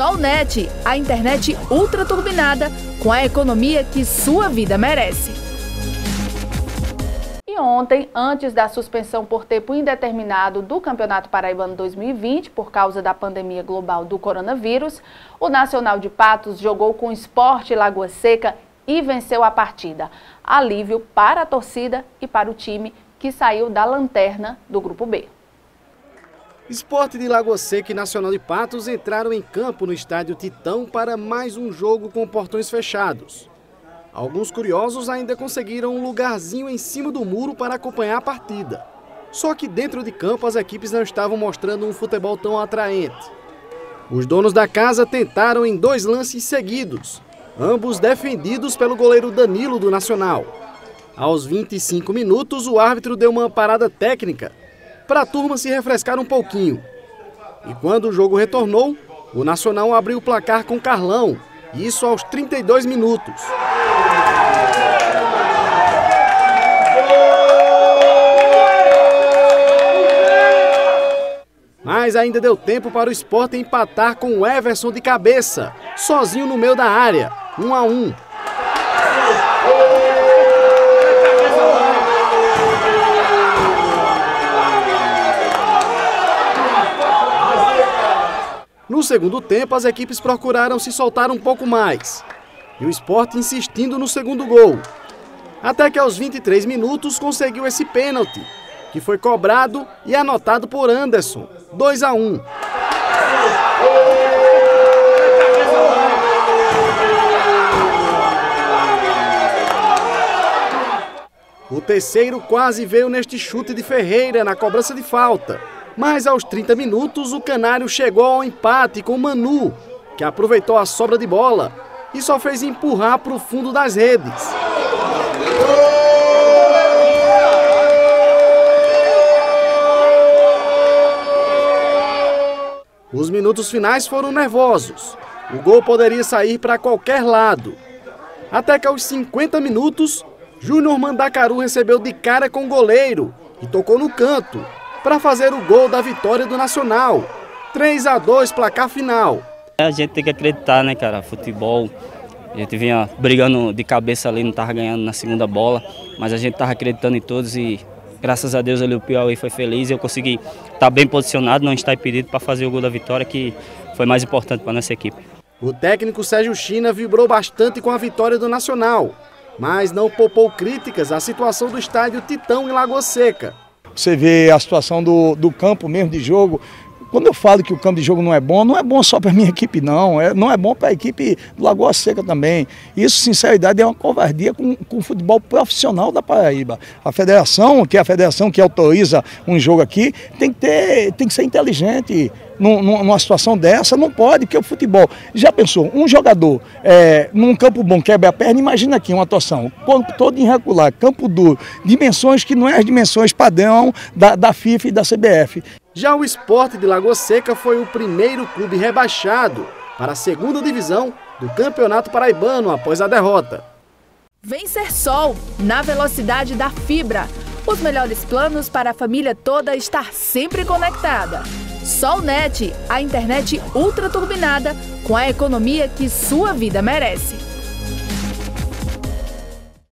Solnet, a internet ultra turbinada com a economia que sua vida merece. E ontem, antes da suspensão por tempo indeterminado do Campeonato Paraibano 2020 por causa da pandemia global do coronavírus, o Nacional de Patos jogou com o Sport Lagoa Seca e venceu a partida. Alívio para a torcida e para o time que saiu da lanterna do Grupo B. Sport de Lagoa Seca e Nacional de Patos entraram em campo no estádio Titão para mais um jogo com portões fechados. Alguns curiosos ainda conseguiram um lugarzinho em cima do muro para acompanhar a partida. Só que dentro de campo as equipes não estavam mostrando um futebol tão atraente. Os donos da casa tentaram em 2 lances seguidos, ambos defendidos pelo goleiro Danilo do Nacional. Aos 25 minutos o árbitro deu uma parada técnica para a turma se refrescar um pouquinho. E quando o jogo retornou, o Nacional abriu o placar com Carlão, isso aos 32 minutos. Mas ainda deu tempo para o Sport empatar com o Everson de cabeça, sozinho no meio da área, 1-1. No segundo tempo, as equipes procuraram se soltar um pouco mais. E o Sport insistindo no segundo gol. Até que aos 23 minutos conseguiu esse pênalti, que foi cobrado e anotado por Anderson, 2-1. O terceiro quase veio neste chute de Ferreira na cobrança de falta. Mas aos 30 minutos o Canário chegou ao empate com Manu, que aproveitou a sobra de bola e só fez empurrar para o fundo das redes. Os minutos finais foram nervosos. O gol poderia sair para qualquer lado. Até que aos 50 minutos, Júnior Mandacaru recebeu de cara com o goleiro e tocou no canto para fazer o gol da vitória do Nacional. 3-2 placar final. A gente tem que acreditar, né, cara? Futebol, a gente vinha brigando de cabeça ali, não estava ganhando na segunda bola, mas a gente estava acreditando em todos e graças a Deus ali o Piauí foi feliz e eu consegui estar bem posicionado, não estar impedido para fazer o gol da vitória, que foi mais importante para a nossa equipe. O técnico Sérgio China vibrou bastante com a vitória do Nacional, mas não poupou críticas à situação do estádio Titão em Lagoa Seca. Você vê a situação do campo mesmo de jogo. Quando eu falo que o campo de jogo não é bom só para a minha equipe não é bom para a equipe do Lagoa Seca também. Isso, sinceridade, é uma covardia com o futebol profissional da Paraíba. A federação, que é a federação que autoriza um jogo aqui, tem que ser inteligente. Numa situação dessa, não pode, porque o futebol, já pensou, um jogador num campo bom quebra a perna, imagina aqui uma atuação, corpo todo irregular, campo duro, dimensões que não é as dimensões padrão da FIFA e da CBF. Já o Sport de Lagoa Seca foi o primeiro clube rebaixado para a 2ª divisão do Campeonato Paraibano após a derrota. Vem Ser Sol, na velocidade da fibra. Os melhores planos para a família toda estar sempre conectada. Solnet, a internet ultra turbinada com a economia que sua vida merece.